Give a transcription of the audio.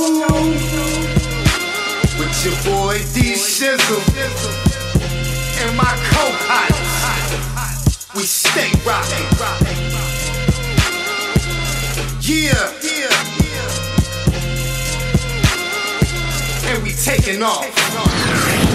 with your boy D Shizzle and my co-pilots. We stay rockin'. Yeah. And we taking off.